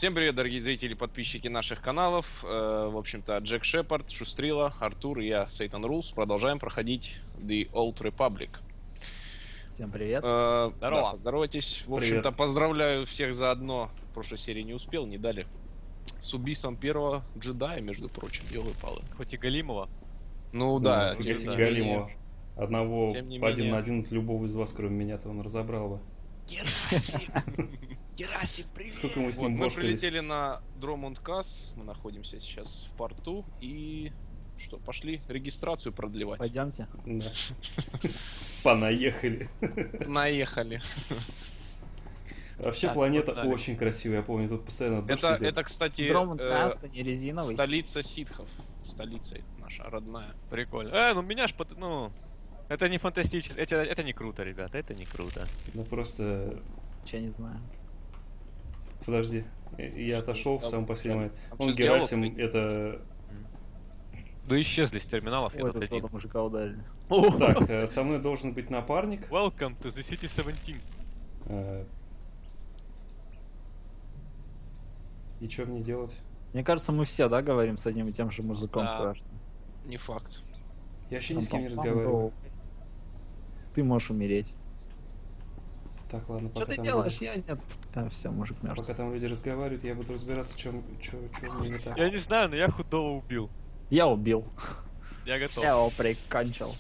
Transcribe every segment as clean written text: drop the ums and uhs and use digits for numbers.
Всем привет, дорогие зрители и подписчики наших каналов. В общем-то, Джек Шепард, Шустрила, Артур и я, Сейтан Рулс, продолжаем проходить The Old Republic. Всем привет. Здорово. Здорово. Да, поздоровайтесь. В общем-то, поздравляю всех заодно. В прошлой серии не успел, не дали. С убийством первого джедая, между прочим, ёлы-палы. Хоть и Галимова. Ну да, Фига тем себе, не Галимова. менее. Одного Тем не один менее. на один любого из вас, кроме меня-то, он разобрал бы. Герасим, привет! Сколько мы с Вот, ним мы бошкались. прилетели на Дромонд-Касс. Мы находимся сейчас в порту. И что, пошли регистрацию продлевать. Пойдемте. Да. Понаехали. Наехали. Вообще Так, планета погнали. очень красивая, я помню, тут постоянно дождь идет. Это, кстати, Дромонд Каст, не резиновый. столица ситхов. Столица наша родная. Прикольно. Ну меня ж это не фантастически. Это не круто, ребята, это не круто. Ну просто... Я не знаю. Подожди. Я отошел в самый последний момент. Там Он сейчас диалог Герасим, такой. это... Вы исчезли с терминалов, я Ой, тут тут один. кто-то мужика ударили. Так, со мной должен быть напарник. Welcome to the City 17. Э, И что мне делать? Мне кажется, мы все, да, говорим с одним и тем же мужиком Да. страшно. Не факт. Я вообще ни с кем не Пам-пам-пам, разговариваю. гоу. Ты можешь умереть. Так, ладно, Что пока ты там делаешь? люди- Я нет. А, все, мужик мертв. Пока там люди разговаривают, я буду разбираться, что мне не так. Я не знаю, но я худого убил. Я убил. Я готов. Я его прикончил.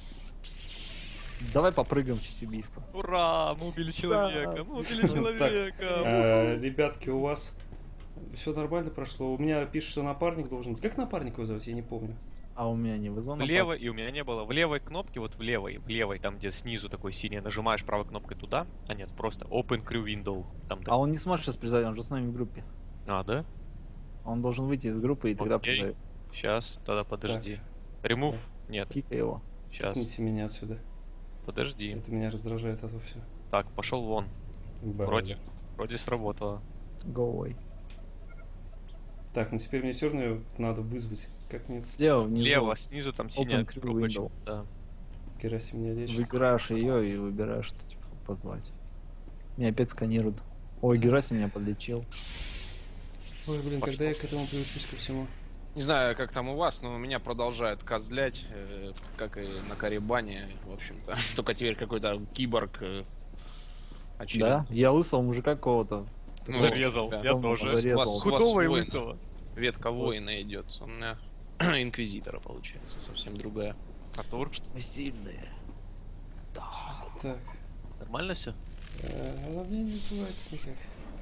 Давай попрыгаем в честь убийства. Ура! Мы убили человека! Мы убили человека! Ребятки, у вас все нормально прошло? У меня пишет, что напарник должен быть. Как напарник его зовут? Я не помню. А у меня не вызвал. В левой, и у меня не было. В левой кнопке, вот в левой, там где снизу такой синий, нажимаешь правой кнопкой туда. А нет, просто Open Crew Window. Там А он не сможет сейчас призовет, он же с нами в группе. да? Он должен выйти из группы и тогда Окей. призовет. Сейчас, тогда подожди. Remove? Нет, Кика его. сейчас. Кикните меня отсюда. Подожди. Это меня раздражает, это все. Так, пошел вон. Вроде сработало. Go away. Так, ну теперь мне все равно надо вызвать. Как мне Слева внизу. Слева, снизу там синяя Crew кнопочка. Window. Да. Герасим меня лечит? Выбираешь ее и выбираешь, что типа позвать. Меня опять сканируют. Ой, Герасим меня подлечил. Ой, блин, когда я к этому приучусь ко всему? Не знаю, как там у вас, но меня продолжает козлять, как и на Карибане, в общем-то. Только теперь какой-то киборг очередной. Да? Я лысого мужика какого-то. Ну, Зарезал, да. я Он тоже. зарезал. У вас Худого и воин. лысого. Ветка воина идет. У меня инквизитора получается, совсем другая. Артур, Мы сильные. Так, нормально все? она мне не называется никак.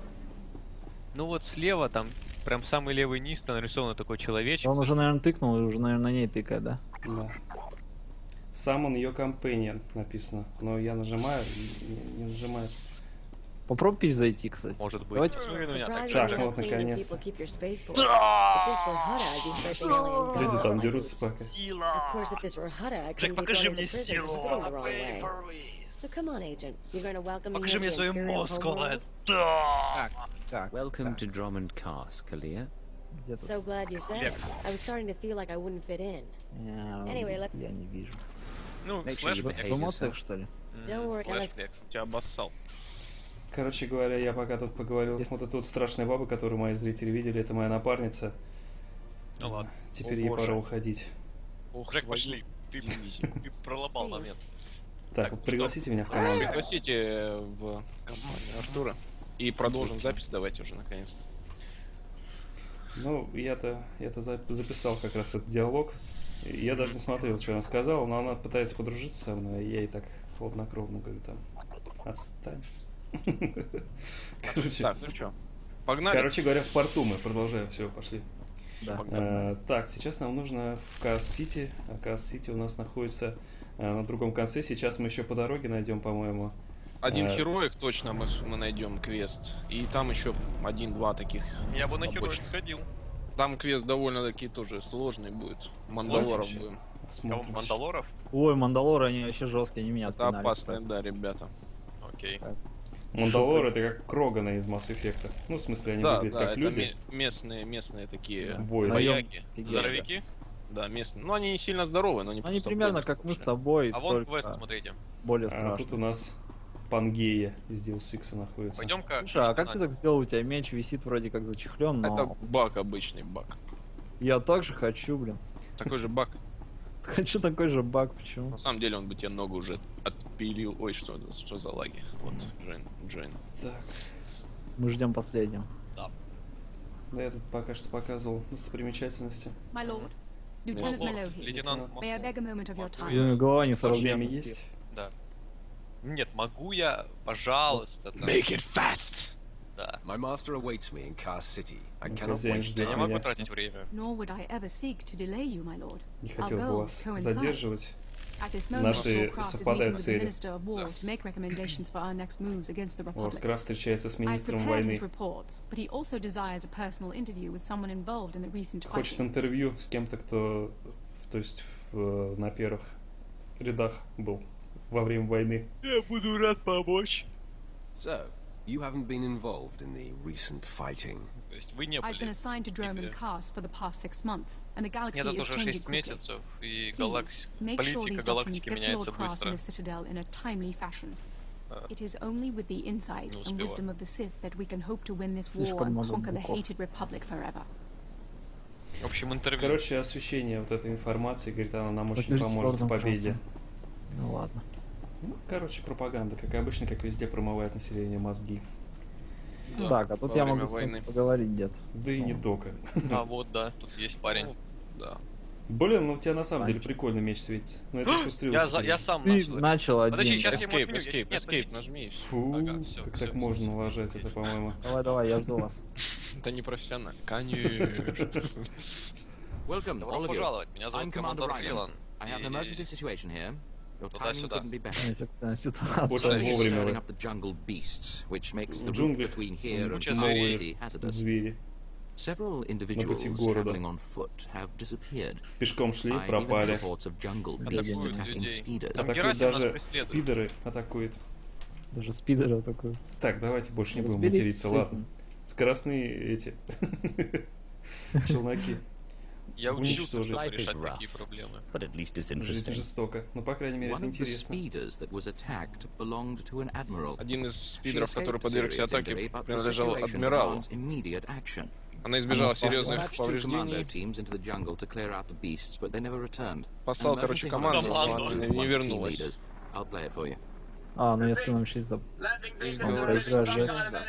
Ну вот слева там, прям самый левый низ, там нарисован такой человечек. Он уже, наверное, тыкнул и уже, наверное, на ней тыкает, да? Да. Summon your companion написано, но я нажимаю и не нажимается. Попробуй перезайти, кстати. Может быть. Давайте Ну, и у меня так же. Так, вот наконец-то. Люди там дерутся пока. Джек, покажи мне силу. Покажи мне свою мозгу. Как? Welcome to Drummond Cast, Kalia. Где-то. So glad you said it. I was starting to feel like I wouldn't fit in. Anyway, let- Я не вижу. Ну, Make sure слэш you флекс. behave В эмоциях, yourself. что ли? Don't worry, Слэш let's- флекс. Тебя обоссал. Короче говоря, я пока тут поговорил, вот эта вот страшная баба, которую мои зрители видели, это моя напарница. Ну ладно. Теперь О, ей боже. пора уходить. Ох, Джек, твою пошли. Ты дивизию. пролобал момент. Так, Так, пригласите меня в команду. Пригласите в компанию Артура. И продолжим запись, давайте уже наконец-то. Ну, я-то записал как раз этот диалог. И я даже не смотрел, что она сказала, но она пытается подружиться со мной, и я ей так хладнокровно говорю там, отстань. Короче, Так, ну что, погнали? короче говоря, в порту мы продолжаем, все, пошли. Да. Так, сейчас нам нужно в Каас-Сити, а Каас-Сити у нас находится на другом конце, сейчас мы еще по дороге найдем, по-моему. Один хероик точно мы найдем квест. И там еще один-два таких. Я бы на побочных. хероик сходил. Там квест довольно-таки тоже сложный будет. Мандалоров Класс будем. Кого, Смотрим. Мандалоров? Ой, Мандалоры, они вообще жесткие, они меня Это отпинали. опасно, да, ребята. Окей. Мандалор это как Кроганы из Mass Effect. Ну, в смысле, они Да, выглядят да, как это люди. местные такие Воины. вояки. Здоровяки? Да, местные. Ну, они не сильно здоровые, но они Они просто примерно воины как мы с хорошие. тобой, А вон только квест, смотрите. более А страшные. тут у нас Пангея из Deus Ex находится. Пойдем-ка. Слушай, а как ты так сделал? У тебя меч висит вроде как зачехлен, но Это баг, обычный баг. я также хочу, блин. Такой же баг. Хочу такой же баг, почему? На самом деле он бы тебе ногу уже отпилил. Ой, что за лаги? Вот, Джейн. Так, Мы ждем последнего. да, я тут пока что показывал достопримечательности. My lord, Lieutenant Melohi, Лейтенант. may I beg a moment of your time? Блин, голова не сразу. Время есть? Да. Нет, могу я, пожалуйста. там, Make it fast! Да. My master awaits me in Cast City. I Ну, cannot хозяин waste ждет Я не time. могу меня. тратить время. Nor would I ever seek to delay you, my lord. Не Our хотел бы goals вас coincide. задерживать. At this moment, Наши Lord Kraft is совпадают meeting with the цели. Minister of War to make recommendations for our next moves against the Лорд Republic. Крафт встречается с I've министром prepared his войны. reports, but he also desires a personal interview with someone involved in the recent Хочет fighting. интервью с кем-то, кто, то есть, на первых рядах был во время войны. Я буду рад помочь. So, you haven't been involved in the recent fighting. То есть вы не I've been были. assigned to Drome and Игорь. Cast for the past 6 months, and the galaxy Мне тут is уже changing 6 quickly. месяцев, и Please, make sure политика these documents галактики get to меняется Lord Kraft быстро. in the Citadel in a timely fashion. It is only with the insight Не and успела. wisdom of the Sith that we can hope to win this war Слишком and много conquer the букв. hated Republic forever. В общем, интервью. Короче, освещение вот этой информации, говорит, она нам очень Покажи поможет в сложным победе. красным. Ну ладно. Ну, короче, пропаганда, как обычно, как везде промывает население мозги. Да, Так, а тут во я время могу с кем-то войны. поговорить где-то. Да и не только. А вот, да, тут есть парень. Ну, да. Блин, ну у тебя на самом деле прикольный меч светится. Но это еще стрелочка. Я сам Ты начал. начал один. Подожди, сейчас я ему Escape, отменю, escape, нет, escape, нажми. и всё. Фу, Ага, всё, как всё, так всё, можно всё, уважать всё, это, всё. по-моему. Давай, я жду вас. Это не профессионально. Конечно. Welcome, Добро all of you. пожаловать, меня I'm зовут Commander командор Rylan. Фрилан. I have an emergency situation here. Your timing Туда-сюда. couldn't be better. Ситуация. Очень Something is вовремя stirring вы. up the jungle beasts, which makes the В route джунглях between here and куча Cast зверей. City hazardous. Звери. Several individuals города. traveling on foot have disappeared. Пешком шли, I even пропали. have reports of jungle Атакуют beasts attacking людей. speeders. Там Атакуют Герасим нас даже преследует. спидеры атакуют. Даже спидера такой. Так, давайте больше не будем Разберитесь материться, с ладно. этим. Скоростные эти челноки. Я учился Уничтожить. просто Life is решать rough. такие проблемы. But at least it's Жизнь interesting. жестока. Ну, по крайней мере, One это of the интересно. speeders that was attacked belonged to an admiral. Один из She спидеров, который escaped подвергся serious атаке, injury, but the принадлежал situation адмиралу. demands immediate action. Она избежала Она серьезных Dispatched two commando повреждений. teams into the jungle to clear out the beasts, but they never returned. Послал, An короче, emergency команду, hotline но was она used не with one of the team вернулась. leaders. I'll play it for you. А, ну если нам еще из-за... Есть Он говорят, проиграет что- же. да.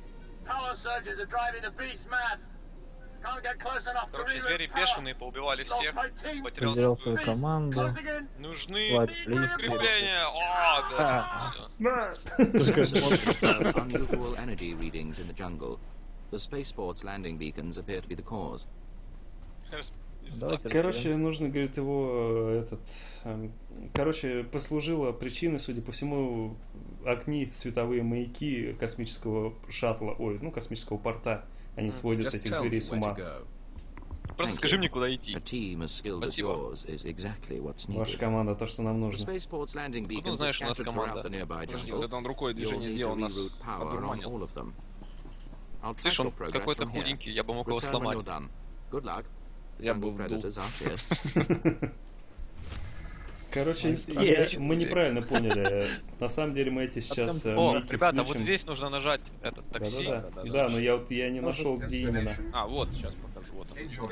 Короче, звери бешеные, поубивали всех, потерял Потерял свою... свою команду. Нужны Тварь, лис. подкрепления! О, да, всё. Sensors confirm unusual energy readings in the jungle. The spaceport's landing beacons appear to be the cause. Давайте Короче, разберемся. нужно, говорит, его короче, послужило причиной, судя по всему, огни, световые маяки космического шаттла, ой, ну, космического порта. Они сводят Just этих tell me зверей с where to ума. go. Просто Thank скажи you. мне, куда идти. A team as skilled as Спасибо. yours is exactly what's Ваша needed. команда, то, что нам The нужно. spaceport's landing Ну, beacons are знаешь, у нас scattered команда. throughout the nearby Подожди, jungle. вот это он рукой You'll движение need to сделал, нас reroute power on одурманил. all of them. I'll track Слышь, your он progress какой-то from here. худенький, я бы мог его Return when сломать. you're done. Good luck. Я Jungle бы вдул. predators are fierce. Короче, Есть. мы неправильно поняли. На самом деле мы эти сейчас О, маяки ребята, вот включим. здесь нужно нажать этот такси. Да-да-да. Да, но я не нашел, где именно. А, вот, сейчас покажу. Вот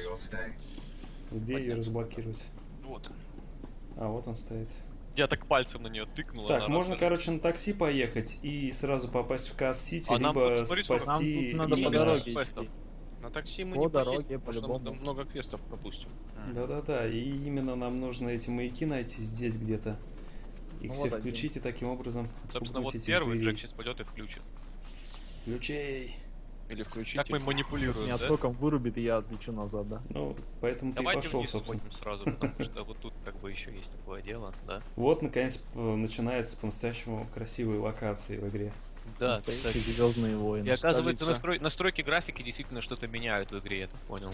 он. Где ее разблокировать? Вот. А, вот он стоит. Я так пальцем на нее тыкнул. Так, она можно, раз- короче, на такси поехать и сразу попасть в Касс-Сити, А нам либо тут, смотри, сколько- спасти... Нам тут надо и- по Именно. дороге Квестов. идти. На такси мы По не дороге, поедем, потому что мы по-любому. там много квестов пропустим. Да-да-да, и именно нам нужно эти маяки найти здесь где-то. Их Ну все вот один. включить и таким образом Собственно, вот отпугнуть этих первый зверей. Джек сейчас пойдет и включит. Ключей. Или включить. Как мы их. манипулируем, Меня да? током вырубит, и я отлечу назад, да? Ну, поэтому ты и Давайте пошел, вниз собственно. сходим сразу, потому что вот тут как бы еще есть такое дело, да? Вот, наконец, начинается по-настоящему красивые локации в игре. Да, Настоящие звездные войны. И оказывается, Столица. настройки графики действительно что-то меняют в игре, я так понял.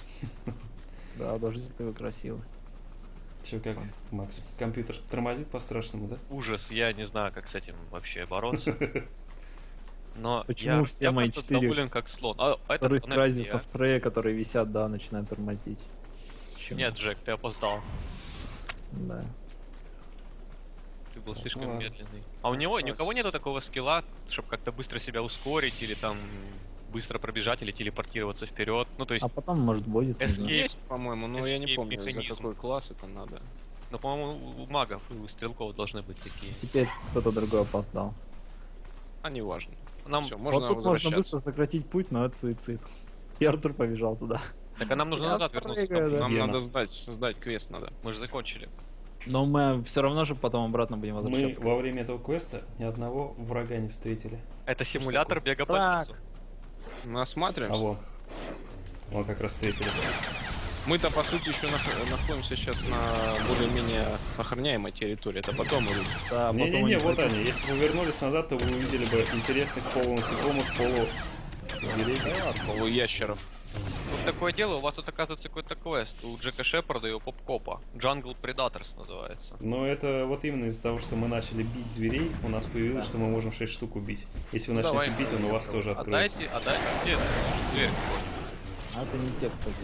Да, даже такой красивый. Че, как, Макс, компьютер тормозит по-страшному, да? Ужас, я не знаю, как с этим вообще бороться. Но Почему все я мои просто 4 доволен как слон. А это Вторых наверное, разницев в трее, которые висят, да, начинают тормозить. я. Почему? Нет, Джек, ты опоздал. Да. Ты был слишком ладно. медленный. А у него, ни у кого нету такого скилла, чтобы как-то быстро себя ускорить, или там быстро пробежать, или телепортироваться вперед. Ну, то есть, А потом, может, будет. не знаю. Escape. Есть, по-моему, но я не Escape помню, за механизм. какой класс это надо. ну, по-моему, у магов и у стрелков должны быть такие. Теперь кто-то другой опоздал. А не важно. Нам... Все, Вот можно тут можно возвращаться. быстро сократить путь, но это суицид. И Артур побежал туда. Так, а нам нужно Я назад вернуться. прыгаю, да. Нам Верно. надо сдать квест надо. Мы же закончили. Но мы все равно же потом обратно будем Мы возвращаться. во время этого квеста ни одного врага не встретили. Это симулятор бега по Так. лесу. Мы А осматриваемся. вон как раз встретили. Мы-то, по сути, еще находимся сейчас на более-менее охраняемой территории. Это потом мы... Да, потом Не-не-не, они вот пойдут. они. Если бы вы вернулись назад, то вы увидели бы интересных полунасекомых, полузверей. Ящеров. Вот такое дело, у вас тут оказывается какой-то квест. У Джека Шепарда и у Попкопа. Jungle Predators называется. Но это вот именно из-за того, что мы начали бить зверей, у нас появилось, что мы можем 6 штук убить. Если вы Ну, начнете давай. бить, он у вас тоже откроется. Отдайте, где это? Зверь. А это не те, кстати.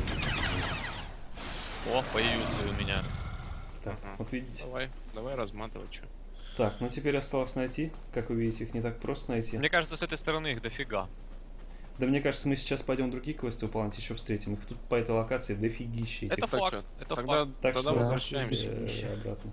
О, появился у меня. Так, вот видите. Давай разматывать, что. Так, ну теперь осталось найти. Как вы видите, их не так просто найти. Мне кажется, с этой стороны их дофига. Да мне кажется, мы сейчас пойдем другие квесты выполнять, еще встретим. Их тут по этой локации дофигища этих. Это Так факт, что, это тогда, факт. Так тогда что возвращаемся. обратно.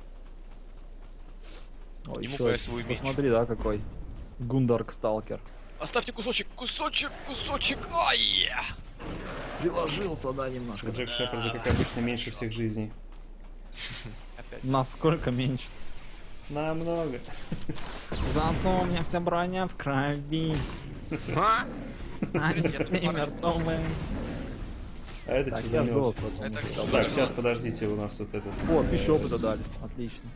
Ой, Подниму-ка я еще свой меч. посмотри, да, какой. Гундарк Сталкер. Оставьте кусочек, кусочек, ай! Приложился, да, немножко. У Джек Шепарда, как обычно, меньше всех жизней. Опять. Насколько меньше. Намного. Зато у меня вся броня в крови. А? Они все мертвые. А это Так, что за я мелочь? сдох. Это потом. что Так, такое? сейчас подождите, у нас тут этот... Вот, еще опыта дали. Отлично.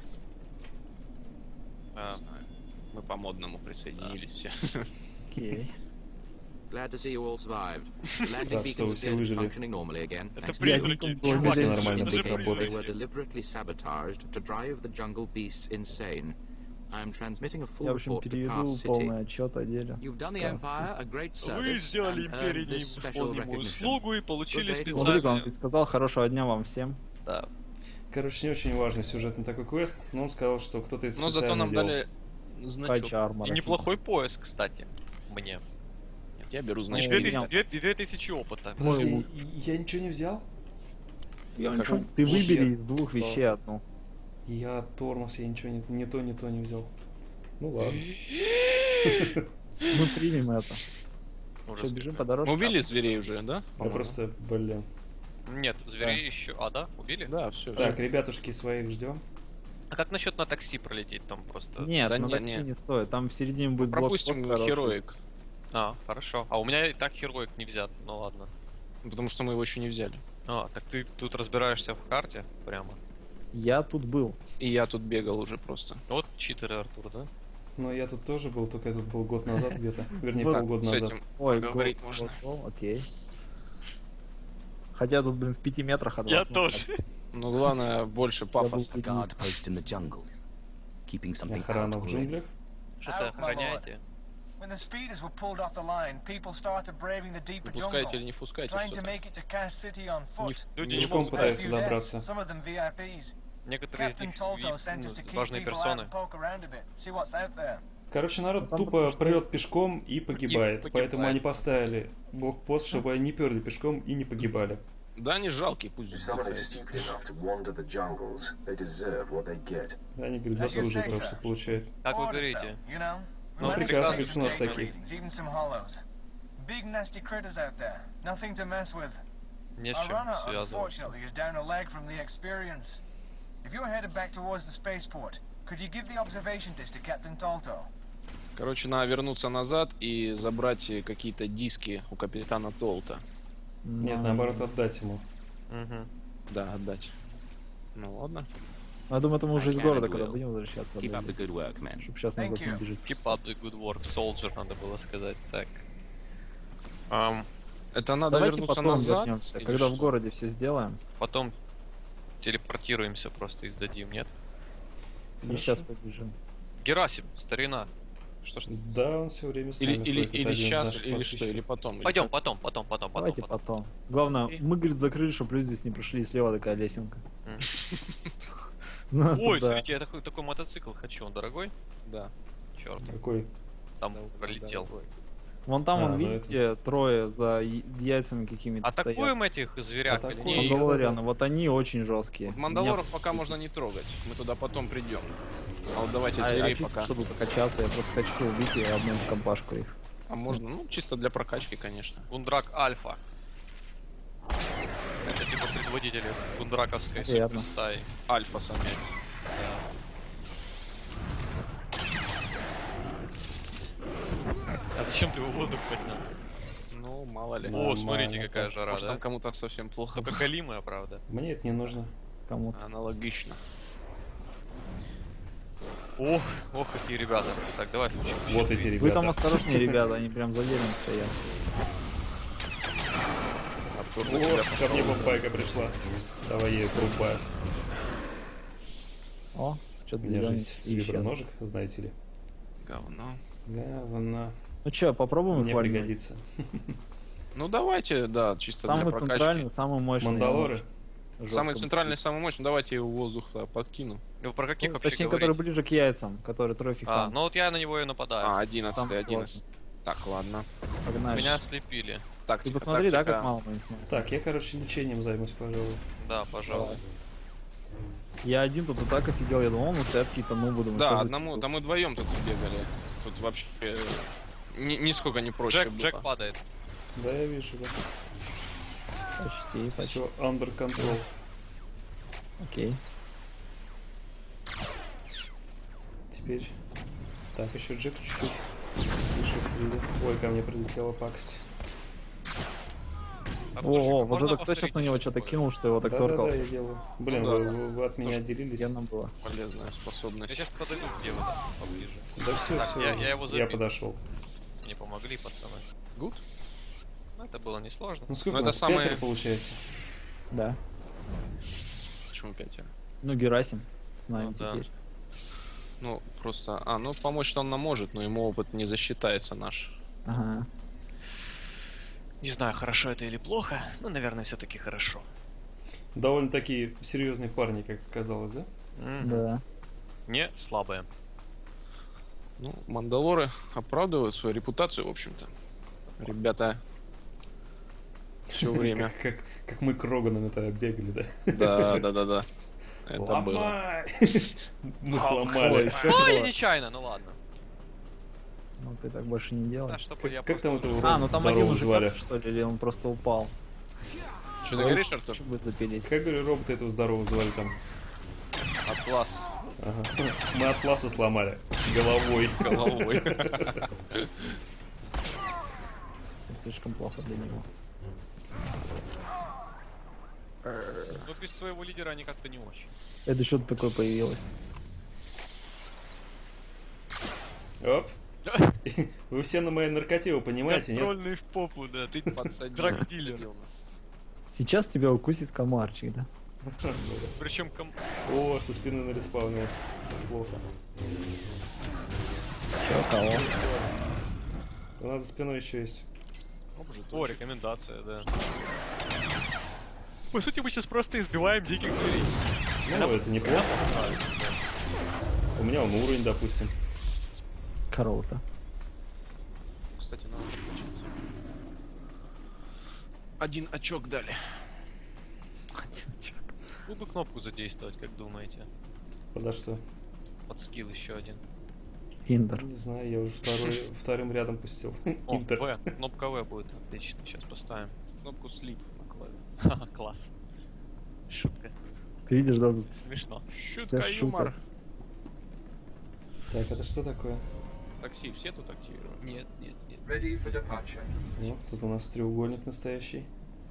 А, Мы по модному присоединились все. Окей. Glad to see you all survived. Landing Рад, что вы beacons все appear to be выжили. functioning normally again. Это thanks to призраки. Я Чувак, не нормально это же будет работать. They were призраки. deliberately sabotaged to drive the jungle beasts insane. I am transmitting a full Я, в общем, report to переведу Cast City. полный отчет о деле. You've done the Cast Empire City. a great Вы service сделали and империи earned this special неисполнимую recognition. услугу и получили Good day. Смотри, он специальную... сказал хорошего дня вам всем. Да. Короче, не очень важный сюжетный такой квест, но он сказал, что кто-то это Но зато специально нам делал. дали значок. Кача армора. И неплохой пояс, кстати, мне. Нет, я беру И значок. 2000 опыта. Подожди, Ой, я ничего не взял? Я Как ничего- он? Ты Вообще. выбери из двух вещей одну. Я тормоз, я ничего не то не взял. Ну ладно. Мы примем это. Ужас Что, бежим какой. по дорожке? Мы убили зверей уже, да? Я по-моему? просто, блин. Нет, зверей еще... А, да? Убили? Да, все. Так, ребятушки, своих ждем. А как насчет на такси пролететь там просто? Нет, Да на не, такси не. не стоит. Там в середине будет Пропустим блокпост хороший. хероик, А, хорошо. А у меня и так хероик не взят, ну ладно. потому что мы его еще не взяли. А, так ты тут разбираешься в карте прямо. Я тут был. И я тут бегал уже просто. Вот читеры, Артур, да? Но я тут тоже был, только я тут был год назад где-то. Вернее, Вот полгода С назад. этим Ой, поговорить гол, можно. гол, окей. Хотя тут, блин, в 5 метрах от Я вас. ну, тоже. Но главное больше пафоса. был- Guard post in the jungle, keeping something Охрана out в or in. джунглях. Что-то охраняете. When the speeders were pulled off the line, people started braving the deeper Не пускайте или jungle, не пускайте trying to что-то. make it to Cass City on foot. Люди Не не Пешком могут пытаются Few deaths, добраться. some of them VIPs. Некоторые из Captain них Tolto sent us to keep важные people out персоны. and poke around a bit, see what's out there. Короче, народ Там тупо потому что- прет пешком и погибает. погибает. Поэтому они поставили блокпост, чтобы они не перли пешком и не погибали. Да, они жалкие, пусть вздыхают. stupid enough to wander the jungles, they deserve what they get. Они, говорит, заслуживают того, что получают. Как вы Order говорите? stuff, you know? Ну, Random приказ, stations, говорит, у нас data таких. readings, even some hollows. Big nasty critters out there, nothing to mess with. Не с Our чем runner, связываться. unfortunately, is down a leg from the experience. If you're headed back towards the spaceport, could you give the observation disc to Captain Tolto? Короче, надо вернуться назад и забрать какие-то диски у капитана Толта. Нет, наоборот, отдать ему. Мгм. Да, отдать. Ну ладно. Я думаю, это мы уже из I can города, and когда will. будем возвращаться. Keep up the good work, man. Чтобы сейчас назад Thank не you. бежать. Keep up the good work, soldier, надо было сказать. Так. Это надо Давайте вернуться потом назад. вернемся, или когда что? в городе все сделаем. Потом телепортируемся просто и сдадим, нет? И сейчас побежим. Герасим, старина. Что ж... Да, он все время с нами Или ходит, это один из сейчас, наших или что, подписчиков. или потом. или Пойдем, как? потом. Давайте потом. Главное, мы, говорит, закрыли, чтобы люди здесь не прошли, и слева такая лесенка. Ну, Ой, да. смотрите, я такой мотоцикл хочу. Он дорогой? Да. Черт, Какой? там пролетел. Вон там, А, вон, ну видите, трое за яйцами какими-то стоят. Атакуем этих зверях или Атакуем. нет? Мандалорианы, вот они очень жесткие. Вот Мандалоров пока можно не трогать. Мы туда потом придем. А вот давайте А зверей чисто, пока. чтобы покачаться, я просто хочу убить и обнять компашку их. А можно, ну, чисто для прокачки, конечно. Гундрак Альфа. Это типа предводители гундраковской Верно. суперстаи. Альфа-самец. А зачем ты его в воздух поднял? Ну, мало ли. О, смотрите, Нормально, какая так. жара, Может, да? там кому-то совсем плохо. Только голимая, правда. Мне это не нужно. Кому-то. Аналогично. Ох, ох, какие ребята. Так, давай включим. Вот эти Вы там ребята. осторожнее, ребята, они прям за деревом стоят. Артур, О, на тебя ко мне бомбайка пришла. Давай я ее порубаю. О, У что-то меня же зеленый. есть виброножик, знаете ли. говно. Говно. Ну что, попробуем Мне их вальнуть? пригодится. Ну, давайте, да, чисто Самый для прокачки. центральный, самый мощный. Мандалоры? Самый центральный, самый мощный. Давайте его в воздух подкину. Ну, про каких Ну, вообще точнее, говорить? который ближе к яйцам, который трофи А, хан. ну вот я на него и нападаю. А, 11, Самый 11. Так, ладно. Погнали. Меня ослепили. Так, Ты посмотри, да, как мало мы им сносим. Так, я, короче, лечением займусь, пожалуй. Да, пожалуй. Я один тут и так офигел, я думал, ну стоят какие-то нубы, думаю, Да, что за одному, фигня? да мы вдвоем тут бегали. Тут вообще нисколько не проще было. Джек падает. Да, я вижу, да. Почти. Все under control. Окей. Теперь. Так, еще Джек чуть-чуть выше стрелы. Ой, ко мне прилетела пакость. Артурчик, О, а вот можно это кто сейчас повторить на него еще что-то такое? кинул, что его так торкал? Да-да-да, я делаю. Блин, Ну да, вы от меня Тоже отделились. Гена было. Полезная Я способность. сейчас подойду к тебе вот так, поближе. Да все, Так, все. я его забил. Я подошел. Мне помогли, пацаны. Гуд? Ну, это было несложно. Ну сколько Ну, у это нас? самое- Пятеро получается. Да. Почему 5? Ну, Герасим с нами Ну, да. теперь. Ну, просто... А, ну, помочь-то он нам может, но ему опыт не засчитается наш. Ага. Не знаю, хорошо это или плохо, но, наверное, все-таки хорошо. Довольно такие серьезные парни, как оказалось, да? Да. Не слабые. Ну, Мандалоры оправдывают свою репутацию, в общем-то. Ребята все время. Как мы к Роганам-то бегали, да? Да. Это было. Ломай! Мы сломали. А, я нечаянно, ну ладно. Ну, ты так больше не делай. Да, чтобы я Как там просто- этого А, ну там один здорового уже звали? что ли, или он просто упал? Что ты говоришь, Артур? Что будет запилить? Как, говорю, робота этого здорового звали там? Атлас Ага. Мы Атласа сломали. Головой. головой. Это слишком плохо для него. Но без своего лидера они как-то не очень. Это что-то такое появилось. Оп. Вы все на моей наркоте, вы понимаете, нет? Контрольный в попу, да, ты Подсадил. драгдилер. Подсадил нас. Сейчас тебя укусит комарчик, да? Причем О, со спины нареспавнилось. Плохо. Чё, кого? У нас за спиной еще есть. О, рекомендация, да. По сути, мы сейчас просто избиваем диких зверей. Ну, это неплохо. У меня он уровень, допустим. Круто. Кстати, надо подключиться. Один очок дали. Вы бы кнопку задействовать, как думаете? Подо что? Под скилл еще один. Индер. Не знаю, я уже вторым рядом пустил. О, Интер. В. Кнопка В будет. Отлично, сейчас поставим. Кнопку sleep на клаве. Ха-ха, класс. Шутка. Ты видишь, да? тут Смешно. Шутка, вся юмор. Так, это что такое? Такси все тут активированы? Нет. Ready for departure. Ну, тут у нас треугольник настоящий.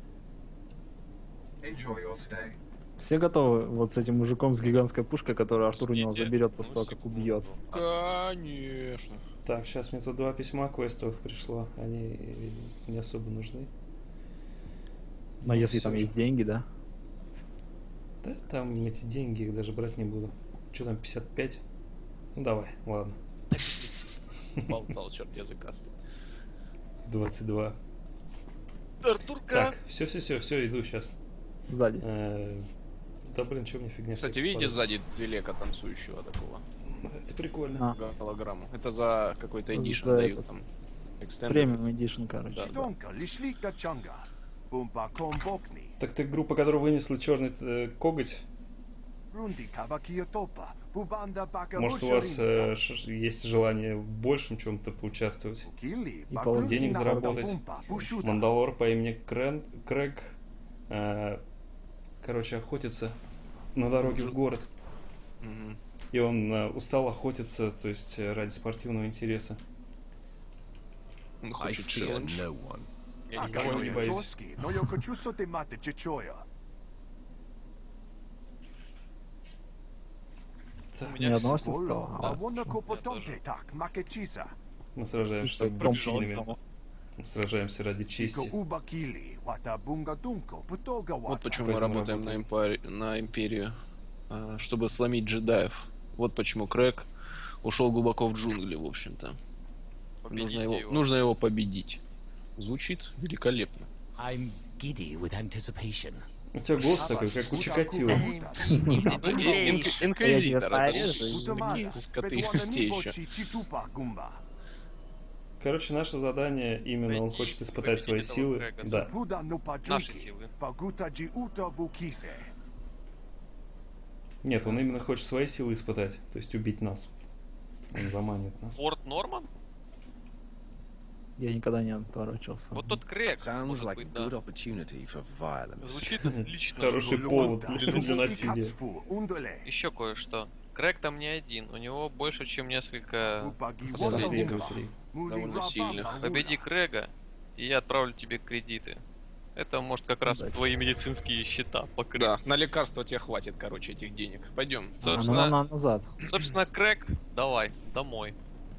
Enjoy your stay. Все готовы вот с этим мужиком с гигантской пушкой, которую Артур у него Ждите. заберет после Ну, того, как секунду. убьет. Конечно. Так, сейчас мне тут 2 письма квестовых пришло. Они не особо нужны. Но если всё там же. есть деньги, да? Да, там эти деньги, их даже брать не буду. Что там, 55? Ну давай, ладно. Болтал, черт языка. 22. Артурка! Так, все, иду сейчас. Сзади. Да блин, чё мне фигня? Кстати, всякая видите падает? сзади Двилека танцующего такого? Это прикольно. Голограмму. Это за какой-то эдишн За дают этот. там. Extended. Премиум эдишн, короче. Да, да. Так ты группа, которая вынесла черный коготь? Может, у вас есть желание в большем чем-то поучаствовать? И получить Денег заработать? Мандалор по имени Крэг, короче, охотится на дороге в город. И он устал охотиться, то есть ради спортивного интереса. Он хочет челлендж. Я Никого не боюсь. Ни одного стало. Мы сражаемся, Что, чтобы быть сильными. Мы сражаемся ради чести. Вот почему мы Поэтому работаем на Империю, чтобы сломить джедаев. Вот почему Крэг ушел глубоко в джунгли, в общем-то. Нужно его победить. Звучит великолепно. I'm giddy with anticipation. У тебя голос такой, как у Чикатило. Инквизитор, это порежу, ж такие скоты, те еще. Короче, наше задание именно, он хочет испытать свои силы. Да. Наши силы. Нет, он именно хочет свои силы испытать, то есть убить нас. Он заманивает нас. Лорд Норман? Я никогда не отворачивался. Вот тот Крэг. Sounds может like быть, a да. good opportunity for violence. Звучит отлично. Хороший повод для насилия. Еще кое-что. Крэг там не один, у него больше, чем несколько Последователей. Довольно сильных. Победи Крэга, и я отправлю тебе кредиты. Это может как раз Да. твои медицинские счета покрыть. Да, на лекарства тебе хватит, короче, этих денег. Пойдем. Собственно, назад. собственно, Крэг, давай, домой.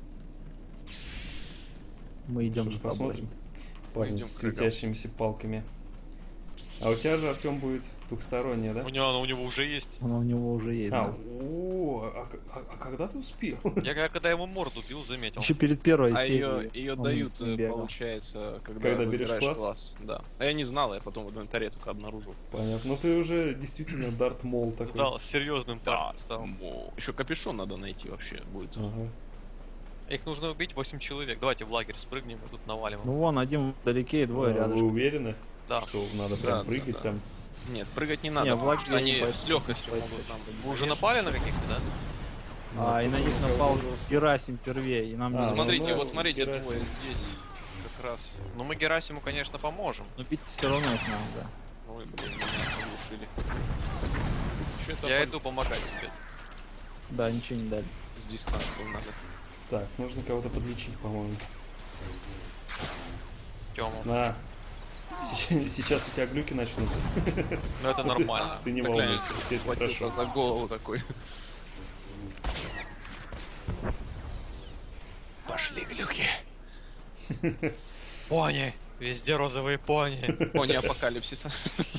Мы идем Что ж, с тобой. посмотрим. Парень идем с к Крэгам. светящимися палками. А у тебя же, Артем, будет двухсторонняя, да? У него уже есть. Она у него уже есть. А, да. а когда ты успел? Я когда ему морду бил, заметил. Еще перед первой А серией. ее он дают, с ним бегал. получается, когда берешь выбираешь класс? Да. А я не знал, я потом в инвентаре только обнаружил. Понятно. Ну ты уже действительно Дарт Мол такой. Да, с серьезным Да, стал. еще капюшон надо найти вообще будет. Ага. Их нужно убить 8 человек. Давайте в лагерь спрыгнем и тут навалим. Ну вон, один вдалеке и двое А, рядом. вы уверены, Да. что надо Да, прям да, прыгать да. там? Нет, прыгать не надо, Не, в потому лагере что они не с пойдут, легкостью не могут нам... Вы уже напали на каких-то, да? А, и на них напал Герасим первее, и нам А, не ну, Смотрите, ну, вот смотрите, Герасим. двое здесь как раз. Ну мы Герасиму, конечно, поможем. Но бить все равно их надо. Ой, блин, меня оглушили. Чё это Я иду помогать тебе. Да, ничего не дали. с дистанции надо? Так, нужно кого-то подлечить, по-моему. Тёму. На. Сейчас у тебя глюки начнутся. Ну это нормально. Ты не Так, волнуйся, все это схватился хорошо. за голову такой. Пошли глюки. Пони! Везде розовые пони. Пони апокалипсиса.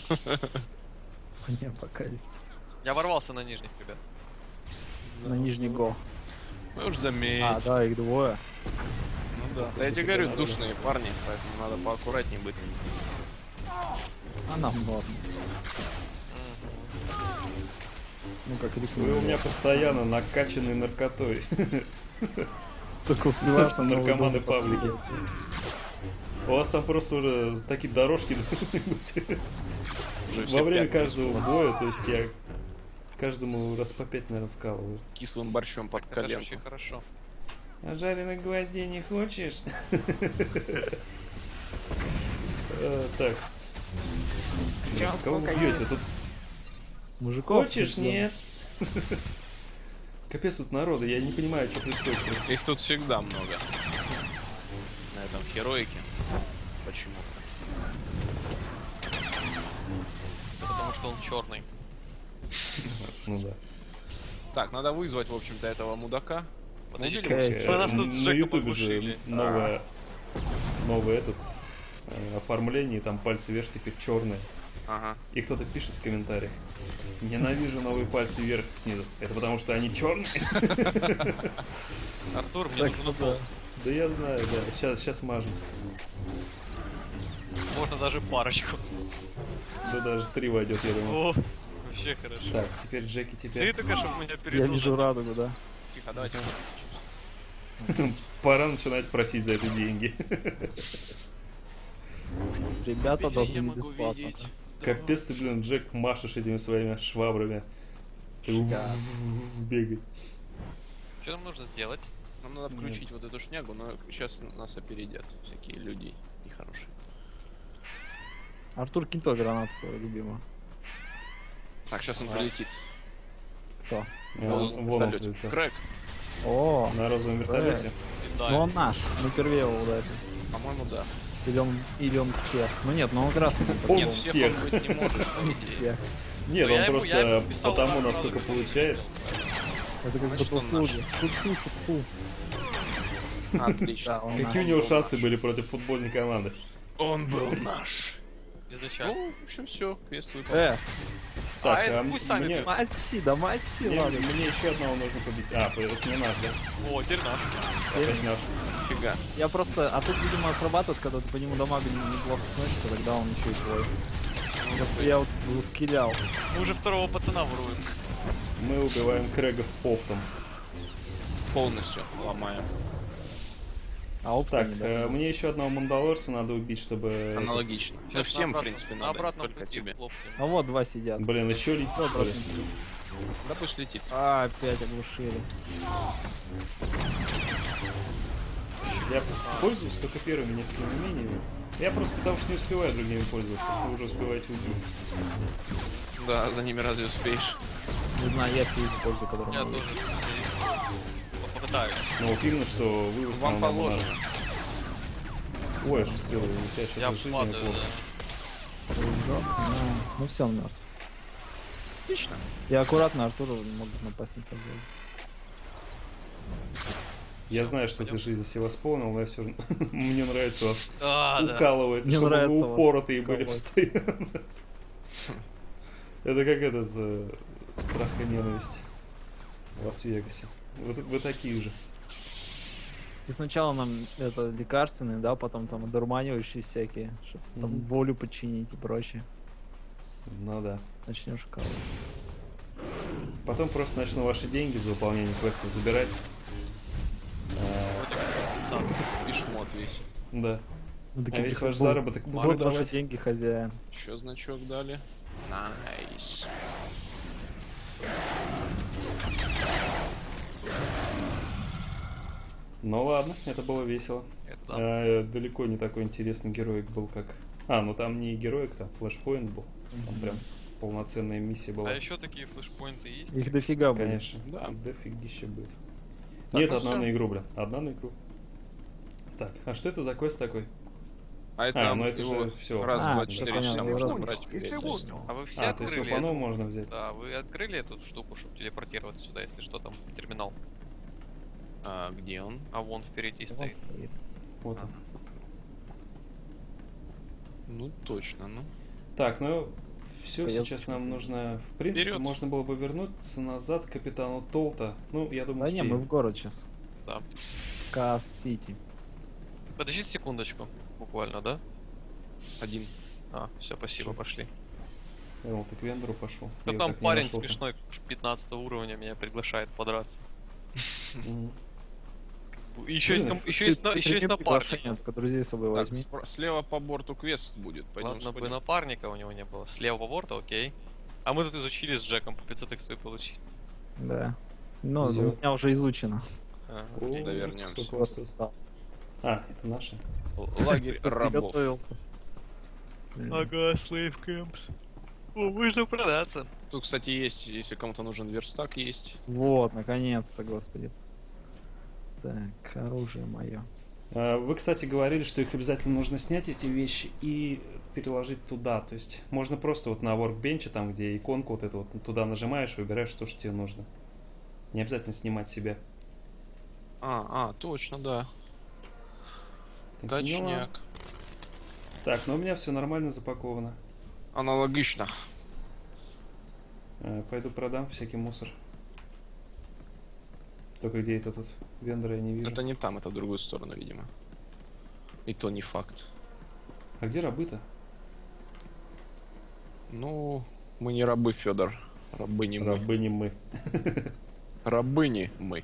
Не апокалипсис. Я ворвался на нижних, ребят. На нижний го. Мы уж заметили. А, да, их двое. Ну да. Да я тебе говорю, душные парни, поэтому надо поаккуратнее быть. А нам норм. Ну как Вы у рекомендую. меня постоянно накачанный наркотой. Только успеваешь на новую Наркоманы дозу Павлики. подходить. У вас там просто уже такие дорожки должны быть. Уже Во все время пять каждого боя, то есть я каждому раз по 5, наверное, вкалываю. кислым борщом под Это же коленку. очень хорошо. А жареных гвоздей не хочешь? Так. Кого вы бьете? Тут Мужиков. хочешь, ждём. нет? Капец тут народа, я не понимаю, что происходит просто. Их тут всегда много. На этом хероике. Почему-то. Потому что он черный. Ну да. Так, надо вызвать, в общем-то, этого мудака. Подождите, Окей. мы нас тут с На Джеком ютубе же оглушили. новое этот оформление, там пальцы вверх теперь черные. Ага. И кто-то пишет в комментариях: ненавижу новые пальцы вверх снизу. Это потому что они черные? Артур, мне Так, нужен ну укол. Да я знаю, да. Сейчас мажем. Можно даже парочку. Да даже 3 войдет, я думаю. О, Вообще хорошо. Так, теперь Джеки, Смотри теперь. только, чтобы меня перед Я носом- вижу радугу, да. Тихо, давайте. Пора начинать просить за это деньги. Ребята Я должны могу бесплатно. видеть. Капец ты, блин, Джек, машешь этими своими швабрами. Ты Да. бегай. Что нам нужно сделать? Нам надо включить вот эту шнягу, но сейчас нас опередят всякие люди нехорошие. Артур, кинь тоже гранату свою любимую. Так, сейчас он прилетит. Кто? Вон он Вертолёте. прилетел. Крэк, О, На розовом вертолете. ну он наш. Мы первее его ударили. по-моему, да. Или он всех. Ну нет, ну он красный. Он Нет, всех. всех он быть не может, по идее. Всех. Нет, Ну, он я ему просто писал, потому, он насколько сразу получает. Это как Значит, бы он наш. Фу. Отлично. Да, он Какие у наш. него был шансы наш. были против футбольной команды? Он был наш. Изначально. Ну, в общем, все, квест выполнен. Так, это пусть сами мне, Мочи, да мочи, ладно. мне еще одного нужно победить. А, это не наш, да? О, теперь наш. Опять наш. Фига. Я просто... А тут, видимо, срабатывает, когда ты по нему дамагу неплохо сносишь, тогда он еще и твой. Я вот заскилял. Мы уже второго пацана воруем. Мы убиваем Крэгов оптом. Полностью ломаем. А опыта Так, не дает. мне еще одного мандалорца надо убить, чтобы... Аналогично. Ну, Сейчас всем, в на принципе, на надо. обратном Только пути тебе. хлопнем. А вот два сидят. этот- Блин, еще летит, что ли? Да пусть летит. А, опять оглушили. Я пользуюсь только первыми несколькими умениями. Я просто потому что не успеваю другими пользоваться. Вы уже успеваете убить. Да, за ними разве успеешь? Не знаю, я все использую, которые Я могу. тоже попытаюсь. Но вот именно, что вы в Вам основном у нас... положено. Ой, аж стрелы, у тебя Я что-то жизни падаю, плохо. да. Ну все, он мертв. Отлично. Я аккуратно Артуру могут напасть на тебя. Я знаю, что ты жизнь себе восполнил, но я все же... Мне нравится вас Да. укалывать, Мне чтобы нравится вы вас упоротые были укалывать. постоянно. Это как этот страх и ненависть в Лас-Вегасе. Вы такие же. Ты сначала нам это лекарственные, да, потом там одурманивающие всякие, чтобы там Мгм. волю подчинить и прочее. Ну да. Начнешь укалывать. Потом просто начну ваши деньги за выполнение квестов забирать. И шмот весь. Да. Ну, А таким весь типа, ваш заработок буду вот ваши давать. деньги, хозяин. Еще значок дали. Найс. Ну ладно, это было весело. Это да. Далеко не такой интересный героик был, как... А, ну там не героик, там флешпоинт был. Там прям полноценная миссия была. А еще такие флешпоинты есть? Их дофига будет. Конечно. Да. Дофигища будет. Так, Нет, ну одна всё. на игру, бля. Одна на игру. Так, а что это за квест такой? А это, ну это его же всё. раз, А, два, всё четыре понятно, часа его можно раз- брать. А вы все А, то есть его открыли? по новому можно взять? Да, вы открыли эту штуку, чтобы телепортироваться сюда, если что, там терминал. А где он? А вон впереди Вот стоит. стоит. Вот он. Ну точно, ну. Так, ну все, Я сейчас нам нужно... В принципе, Вперед. можно было бы вернуться назад к капитану Толта. Ну, я думаю, Да не, мы в успеем. город сейчас. Да. Каас-Сити. Подождите секундочку, буквально, да? Один. А, все, спасибо, пошли. Я вон, ты к вендору пошел. Ну Я там так не парень нашел-то. смешной 15 уровня меня приглашает подраться. Мгм. Еще есть, Блин, еще есть, еще есть напарник. Только друзей с собой Так, возьми. слева по борту квест будет. Пойдем Ладно бы сходим. напарника у него не было. С левого борта, окей. А мы тут изучили с Джеком по 500 XP получили. Да. Ну, у Идёт. меня уже изучено. Ага. О, Тогда вернемся. сколько у вас тут? А, это наши. Лагерь рабов. Приготовился. Ага, Slave Camps. О, можно продаться. Тут, кстати, есть, если кому-то нужен верстак, есть. Вот, наконец-то, господи. Так, оружие мое. Вы, кстати, говорили, что их обязательно нужно снять, эти вещи, и переложить туда. То есть можно просто вот на воркбенче, там, где иконку вот эту вот, туда нажимаешь, выбираешь то, что тебе нужно. Не обязательно снимать себя. Точно, да. Так, Точняк. Так, ну у меня все нормально запаковано. Аналогично. Пойду продам всякий мусор. Только где это тут? Вендора я не вижу. Это не там, это в другую сторону, видимо. И то не факт. А где рабы-то? Ну, Мы не рабы, Федор. Рабы не мы. Рабы не мы. Рабыни мы.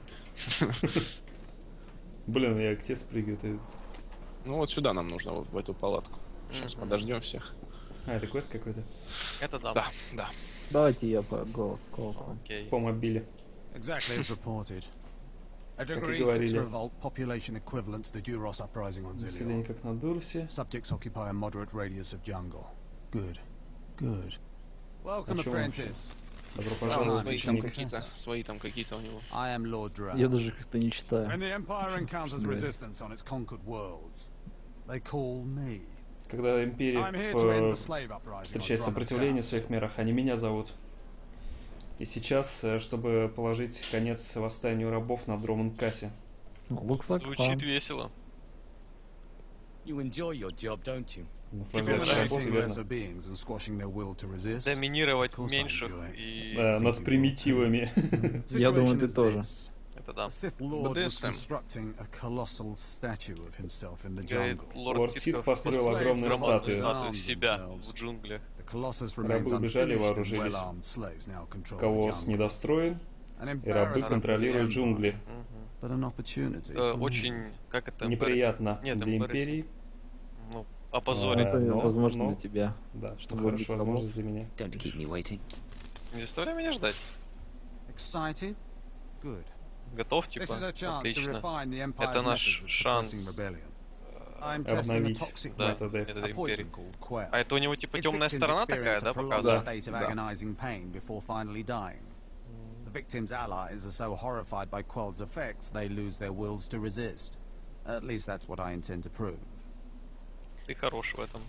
Блин, я к тебе спрыгаю. Ты... Ну вот сюда нам нужно, вот в эту палатку. Сейчас подождем всех. А, это квест какой-то? Это да. Да, да. Давайте я по Окей. По мобиле. Exactly as reported. A Как и degree 6 говорили. revolt, population equivalent to the Duros uprising on Население Zillion. как на Дурсе. Subjects occupy a moderate radius of jungle. Good. Good. Welcome, А чё он apprentice. Добро Свои пожаловать, там ученик. какие-то у него. I am Lord Drow. Я даже как-то не читаю. When the Empire encounters resistance on its conquered worlds, they call me. Когда Империя I'm here to end the slave uprising встречает on сопротивление в Drummond своих мирах, они меня зовут. И сейчас, чтобы положить конец восстанию рабов на Дромонд-Кассе. Звучит весело. You enjoy your job, don't you? Наслаждаешься работой, верно? lesser beings and squashing their will to resist. Доминировать меньших и... Да, над примитивами. Я думаю, ты тоже. Это да. The Sith Lord was BDSM. constructing a colossal statue of himself in the Говорит, jungle. лорд Сид построил огромную статую. статую себя в джунглях. The Colossus Рабы remains убежали и unfinished, and вооружились. well-armed slaves now control the Колосс jungle. недостроен, An и рабы embarrassment for the контролируют Empire, джунгли. but an opportunity for me. Очень, как это? Неприятно Нет, для embarrassing. Империи. Ну, опозорить. Это но- возможно но- для тебя. Да, что Чтобы хорошая убить возможность для меня. Don't keep me waiting. Не заставляй меня ждать. Excited? Good. Готов, This типа? is a chance to Отлично. refine the Empire's Это наш methods of шанс. suppressing rebellion. I'm testing a Обновить toxic Да, методы. это a poison империи. called Quell. А это у него типа Its темная victims сторона experience такая, a да, prolonged показывает? state of Да. agonizing pain before finally dying. The victims' allies are so horrified by Quell's effects they lose their wills to resist. At least that's what I intend to prove. Ты хорош в этом.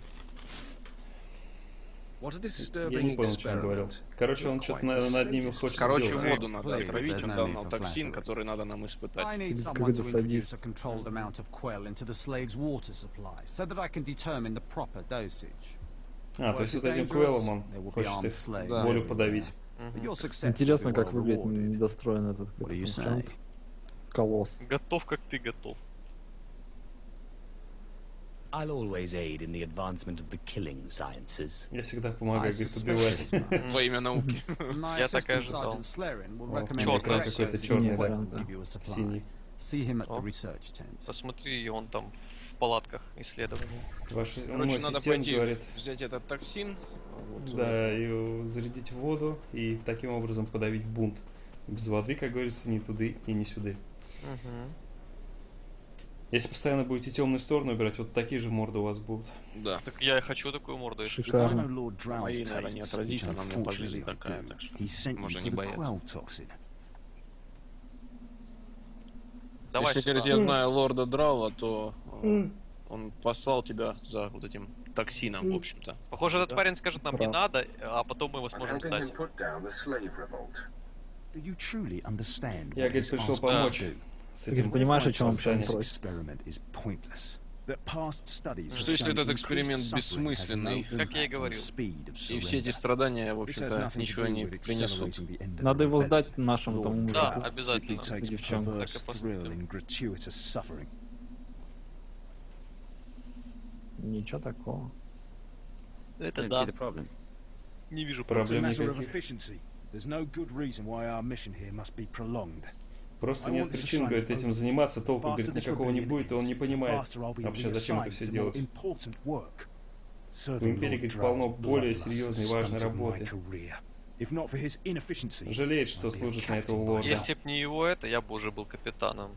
What a Я disturbing не понял, что он говорил. experiment. Короче, он что-то над ними хочет Короче, сделать. воду надо Please, отравить, there's он no дал need нам for токсин, flattery. который надо нам испытать. I need It's someone какой-то to introduce садист. a controlled amount of Quell into the slave's water supply, so that I can determine the proper dosage. А, то есть вот этим Куэллом он хочет их волю подавить. But your success Интересно, will be как well выглядит rewarded. недостроен этот What do you say? мутант. Колосс. Готов, как ты готов. I'll always aid in the advancement of the killing sciences. Я всегда помогаю, I говорит, suspect убивать. as much. Во имя науки. My Я так и assistant, ожидал. Sergeant Slarin, will О, recommend чёрный the correct какой-то dosage чёрный, of да. Quell and give you a supply. Синий. See him at the О. research tent. Посмотри, он там в палатках исследований. Ваш мой Короче, надо ассистент пойти говорит, взять этот токсин. Вот, да, и зарядить в воду и таким образом подавить бунт. Без воды, как говорится, ни туды и ни сюды. Если постоянно будете темную сторону убирать, вот такие же морды у вас будут. Да. Так я и хочу такую морду. если If I know Шикарно. Lord Drow's Моей, наверное, не tastes, отразить, which она мне по жизни unfortunately I такая, do, так что he sent you можно for не the бояться. Quell toxin. Давай Если, сюда. говорит, я знаю лорда Драула, то он послал тебя за вот этим токсином, в общем-то. Похоже, этот парень скажет нам не Прав. надо, а потом мы его I'm сможем helping him сдать. put down the slave revolt. Do you truly understand Я, what говорит, he's пришел asked помочь you to do? с Ты говорит, этим. понимаешь, о чем он восстанием. просит? Experiment is pointless. That past studies Что have если shown этот increased эксперимент suffering has бессмысленный? no Как я и impact on говорил. speed of И все эти surrender. страдания, в This has общем-то, nothing to ничего do не with принесут. accelerating the end of Надо the его rebellion. сдать нашему тому Lord Да, Drow обязательно. simply takes Девчонка. perverse Так и поступим. thrill in gratuitous suffering. Ничего такого. Это Don't да. see the problem. Не вижу It's a Проблем matter of никаких. efficiency. There's no good reason why our mission here must be prolonged. Просто нет причин, говорит, этим заниматься, толку, говорит, никакого не будет, и он не понимает вообще, зачем это все делать. В Империи, говорит, полно более серьезной и важной работы. Жалеет, что служит на этого лорда. Если б не его это, я бы уже был капитаном.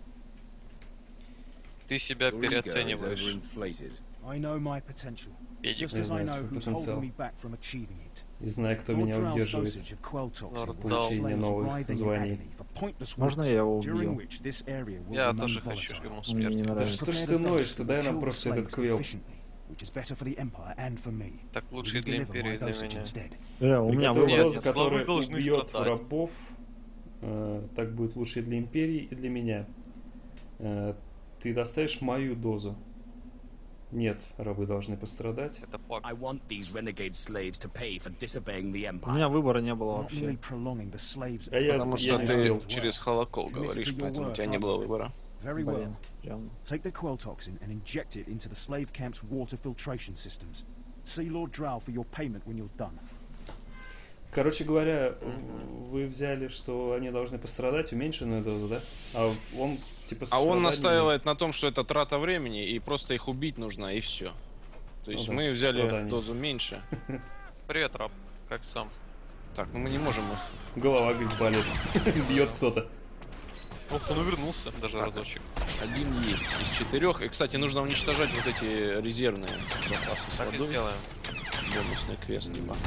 Ты себя Your ego is переоцениваешь. overinflated. I know my potential, Педик. just as I Я знаю know свой who's потенциал. holding me back from achieving it. И знаю, кто Lord меня Drow's удерживает. dosage of Quell toxin Lord will Drow. leave Получение slaves новых writhing in званий. agony for pointless Можно wars, я его during убью? which this area will Я remain тоже хочу volatile. ему Мне не смерти. Да нравится. что ж Prepare ты the ноешь, dose ты that дай will нам kill the просто этот slaves квел. efficiently, which is better for the Empire and for me. Так Will лучше и you для deliver Империи, и my для dosage меня. instead? У меня Приготовь Нет, выбор. дозу, славы которая должны убьет страдать. рабов. Так будет лучше и для Империи, и для меня. Ты доставишь мою дозу. Нет, рабы должны пострадать. Это факт. I want these renegade slaves to pay for disobeying the У Empire. меня выбора не было Not merely вообще. prolonging the slaves' А я Потому что не ты успел. через холокол говоришь, поэтому у тебя не было выбора. Very well. Блин, стрёмно. Take the Quell toxin and inject it into the slave camp's water filtration systems. See Lord Drow for your payment when you're done. Короче говоря, вы взяли, что они должны пострадать, уменьшенную дозу, да? А он типа А он настаивает на том, что это трата времени, и просто их убить нужно, и все. То есть мы взяли дозу меньше. Привет, раб. Как сам? Так, ну мы не можем их. Голова, говорит, болит. Бьет кто-то. Ох, он увернулся даже разочек. Один есть из 4. И, кстати, нужно уничтожать вот эти резервные запасы с Так и водой. сделаем. Бонусный квест. Типа.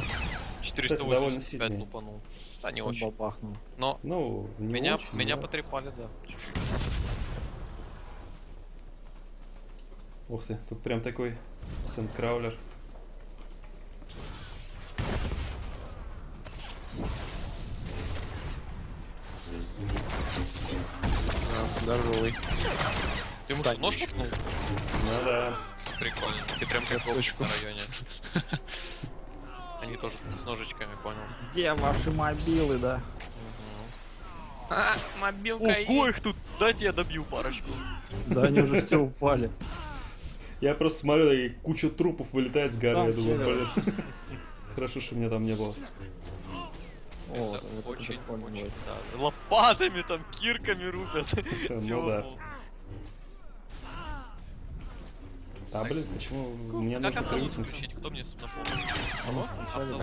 485 лупанул. Да, не очень. Бабахнул. Но ну, меня очень, потрепали, да. Чуть-чуть. Ух ты, тут прям такой Сент-Краулер. Здоровый. Ты ему нож пукнул? Ну да. Прикольно. Ты прям как в районе. Они тоже с ножичками, понял. Где ваши мобилы, да? Мобилка есть. Ого, их тут. Дайте я добью парочку. Да, они уже все упали. Я просто смотрю, и куча трупов вылетает с горы. Я думаю, блин. Хорошо, что меня там не было. О, очень, да. Лопатами там, кирками рубят. Ну да. А, блин, почему мне нужно привыкнуть? Кто мне напомнил? Алло? Ну,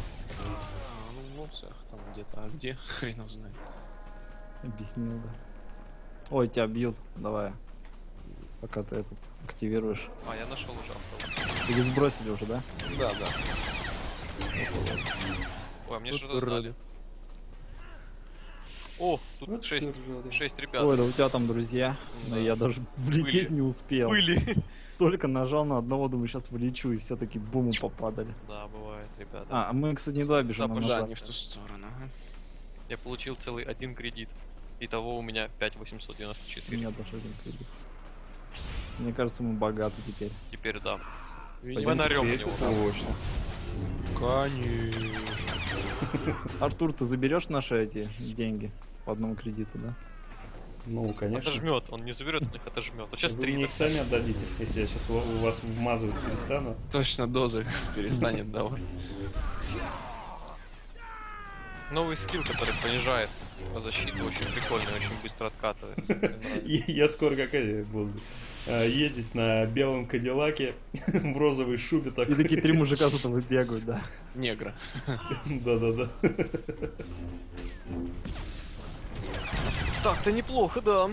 в опциях там где-то. А где? Хрен его знает. Объяснил, да. Ой, тебя бьют. Давай. Пока ты этот активируешь. А, я нашел уже автобус. Или сбросили уже, да? Да, да. Ой, а мне что-то дали. О, тут 6 ребят. Ой, да у тебя там друзья. Да. Я даже влететь не успел. Были. Только нажал на одного, думаю, сейчас вылечу, и все таки буму попадали. Да, бывает, ребята. А мы, кстати, не туда бежим, да, не в ту сторону. Ага. Я получил целый 1 кредит. Итого у меня 5894. У меня даже 1 кредит. Мне кажется, мы богаты теперь. Теперь да. Мы нарем у него. Точно. Конечно. Артур, ты заберешь наши эти деньги по одному кредиту, да? Ну, конечно. Отожмет, он не заберет, он их отожмет. Вот сейчас вы 3. мне их сами отдадите, если я сейчас у вас вмазывать перестану. Точно дозы перестанет давать. Новый скилл, который понижает защиту, очень прикольный, очень быстро откатывается. Я скоро как эти буду ездить на белом кадиллаке в розовой шубе такой. И такие 3 мужика тут выбегают, да. Негра. Да-да-да. Так-то неплохо, да.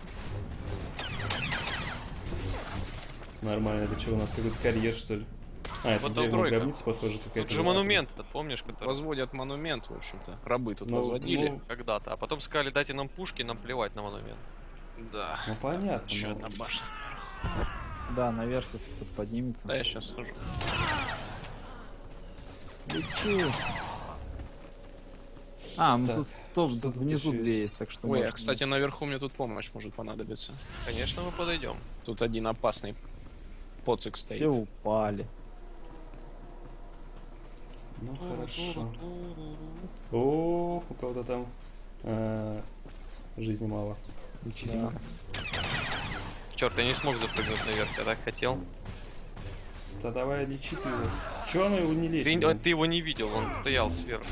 Нормально, это что, у нас какой-то карьер, что ли? А, это древняя гробница, похоже, какая-то. Тут же монумент этот, помнишь, который... Возводят монумент, в общем-то. Рабы тут возводили. Когда-то. А потом сказали, дайте нам пушки, нам плевать на монумент. Да. Ну понятно. Еще одна башня. Да, наверх, если кто-то поднимется. Да, я сейчас схожу. Лечу. А, ну тут, стоп, тут внизу 2 есть, так что... Ой, а, кстати, наверху мне тут помощь может понадобиться. Конечно, мы подойдем. Тут один опасный поцик стоит. Все упали. Ну хорошо. О, у кого-то там жизни мало. Да. Черт, я не смог запрыгнуть наверх, я так хотел. Да давай лечить его. Чё оно его не лечит? Ты его не видел, он стоял сверху.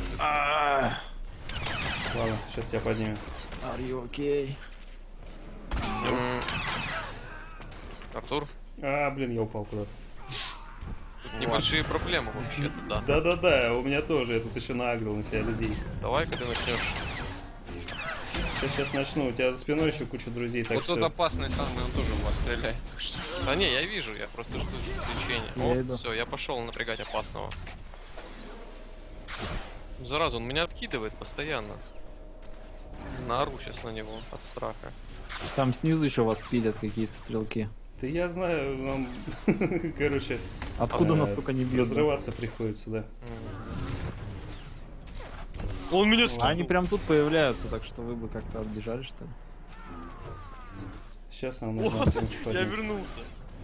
Ладно, сейчас тебя поднимем. Are you okay? Артур? А, блин, я упал куда-то. Небольшие проблемы вообще-то, да. Да-да-да, у меня тоже, я тут еще нагрел на себя людей. Давай-ка ты начнешь. Сейчас начну, у тебя за спиной еще куча друзей, так вот что... тот опасный самый, он тоже в вас стреляет, так что... Да не, я вижу, я просто жду лечения. О, все, я пошел напрягать опасного. Зараза, он меня откидывает постоянно. Наору сейчас на него от страха. Там снизу еще вас пилят какие-то стрелки. Да я знаю, нам, короче... Откуда нас только не бьют? Разрываться приходится, да. Он меня Они прям тут появляются, так что вы бы как-то отбежали, что ли? Сейчас нам нужно я вернулся.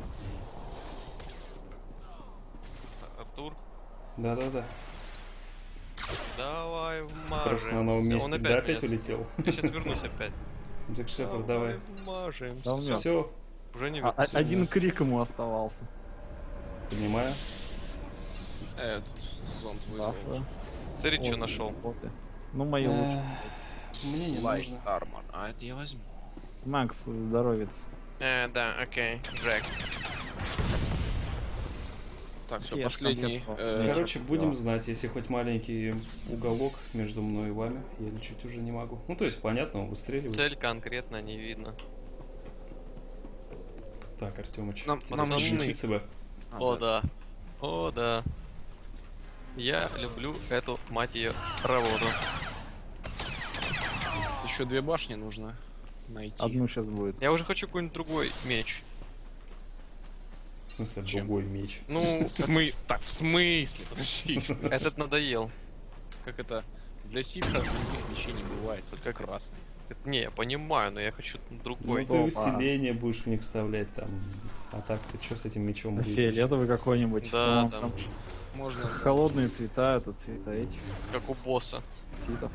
Артур? Да-да-да. Давай вмажем. Просто на новом месте, да, опять улетел? Я сейчас вернусь опять. Джек Шепард, давай. Вмажем. Все. Уже не один крик ему оставался. Понимаю. Этот зонт вызвал. Смотри, что нашел. Ну, мои лучше. Мне не Light нужно. armor. А это я возьму. Макс, здоровец. Да, окей. Джек. Так, все, Съешь последний. конфетку. Короче, будем знать, если хоть маленький уголок между мной и вами, я лечить уже не могу. Ну, то есть, понятно, он выстреливает. Цель конкретно не видно. Так, Артемыч, Нам нужны. лечиться бы. О, да. О, да. Я люблю эту, мать ее, работу. Еще 2 башни нужно найти. Одну сейчас будет. Я уже хочу какой-нибудь другой меч. В смысле, другой меч. Ну, Так, в смысле? Подожди. этот надоел. Как это? Для сильных других мечей не бывает, только красный. Не, я понимаю, но я хочу другой. Ну, ты усиление будешь в них вставлять там. А так ты что с этим мечом будешь? Фиолетовый какой-нибудь. Да, Ну, там Можно. холодные цвета, это цвета этих как у босса. ситов.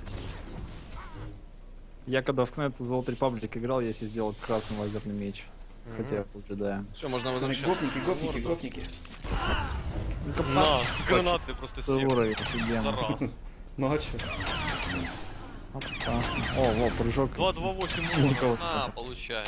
Я когда в Knights of the Old Republic играл, я себе сделал красный лазерный меч. Хотя я был джедаем. Все, можно Смотри, возвращаться. гопники. На, с гранатой просто Целый всех. уровень, офигенно. За раз. Ну а чё? Опасно. О, во, прыжок. 228 уровня. На, получай.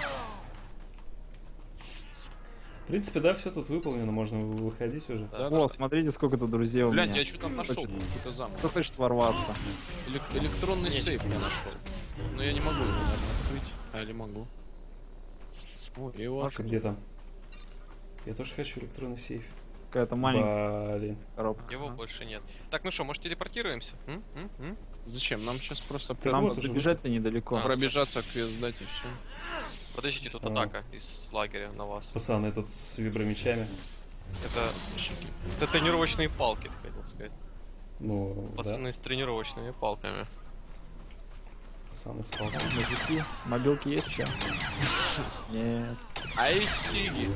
В принципе, да, все тут выполнено, можно выходить уже. Да, О, смотрите, сколько тут друзей у Гляньте, меня. я что там нашел? Хочет- Какой-то замок. Кто хочет ворваться? Электронный сейф я нашел. Но я не могу его, наверное, открыть. А, или могу. О, его А где там? Я тоже хочу электронный сейф. Какая-то маленькая Блин. коробка. Его больше нет. Так, ну что, может телепортируемся? Зачем? Нам сейчас просто Нам вот уже добежать-то недалеко. пробежаться к квест-дате, все. Подождите, тут А. атака из лагеря на вас. Пацан этот с вибромечами. Это тренировочные палки, хотел сказать. Ну, Пацаны с тренировочными палками. да. Пацаны с палками. Мужики, мобилки есть что? Нет. Ай, фиги.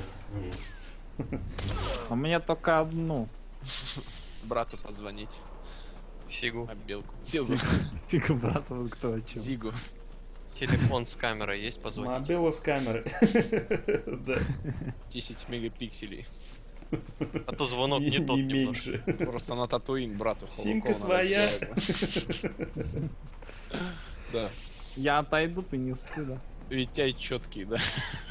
У меня только одну. Брату позвонить. Сигу. А белку. Зигу. Сига, брат, вот кто о чем. Зигу. Телефон с камерой есть, позвонить? Мобила с камеры. Да. 10 мегапикселей. А то звонок не тот Не немножко. меньше. Просто на Татуин брату. Симка Холокова надо своя. сделать. Да. Я отойду, ты не сюда. Витяй четкий, да.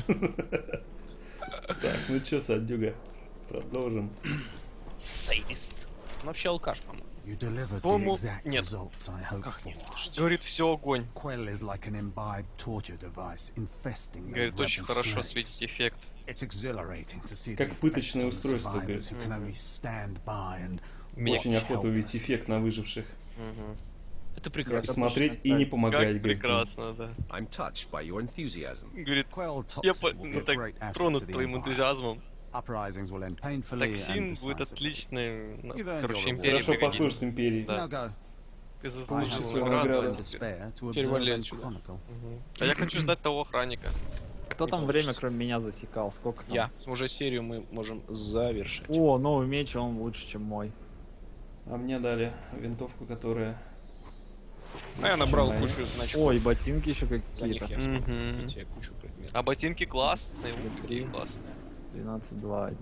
Так, ну чё, Саддюга, продолжим. Садист. Он вообще алкаш, по-моему. You delivered the По-моему, exact нет. results I hoped Как нет? for. Говорит, все огонь. Quell is like an imbibed torture device infesting the Говорит, очень rebel хорошо slaves. светит эффект. It's exhilarating to see Как the пыточное effects on устройство, survivors говорит. who can only stand by and Очень watch охота увидеть helplessly. эффект на выживших. Это И прекрасно. смотреть и не помогать, Как говорит. прекрасно, да. I'm touched by your enthusiasm. Говорит, Quell я toxin will be a так great asset тронут to the твоим Empire. энтузиазмом. Uprisings will end painfully Токсин and будет decisively. отличный. Ну, You've earned короче, your империя Хорошо пригодится. послужит империи. Да. Now go. Ты I заслужил have свою no награду. time to spare to Теперь observe вали and отсюда. chronicle. А я хочу ждать того охранника. Кто там время, кроме меня, засекал? Сколько там? Я. Уже серию мы можем завершить. О, новый меч, он лучше, чем мой. А мне дали винтовку, которая... А я набрал Моя. кучу значков. Ой, ботинки еще За них какие-то. я смогу Мгм. купить себе кучу предметов. А ботинки классные, какие классные. 12-2-1.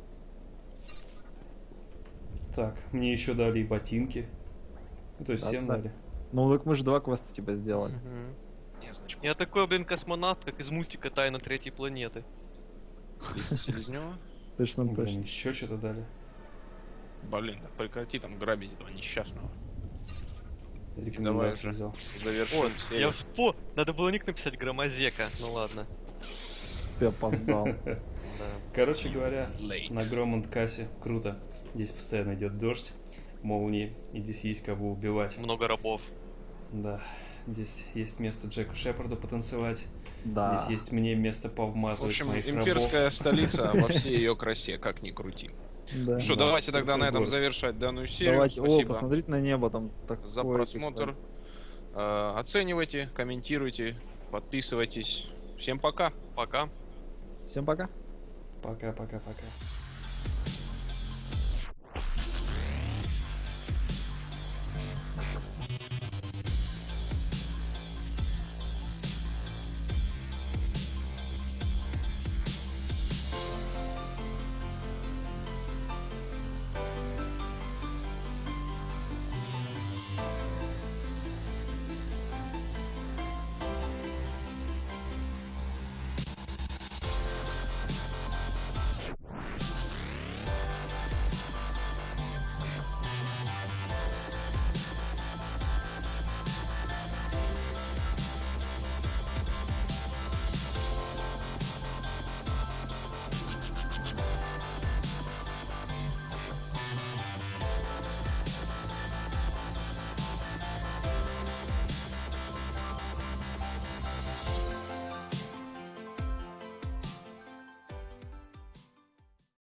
Так, мне еще дали и ботинки. Ну, то есть Да, всем да. дали. Ну, так мы же 2 квеста типа сделали. Мгм. Не, значков. Я такой, блин, космонавт, как из мультика «Тайна третьей планеты». Селезнева. Точно, Блин, точно. еще что-то дали. Блин, да прекрати там грабить этого несчастного. Рекомендации уже. взял. Завершим Ой, серию. Надо было ник написать Громозека. Ну ладно. Ты опоздал. Да. Короче говоря, Late. на Громонд-кассе круто. Здесь постоянно идет дождь, молнии, и здесь есть кого убивать. Много рабов. Да, здесь есть место Джеку Шепарду потанцевать. Да. Здесь есть мне место В повмазывать общем, моих имперская рабов. столица во всей ее красе, как ни крути. Да. Что, Да, давайте тогда на этом город. завершать данную серию. Давайте, о, Спасибо посмотрите на небо, там такое. за просмотр. Оценивайте, комментируйте, подписывайтесь. Всем пока. Пока. Всем пока. Пока-пока-пока.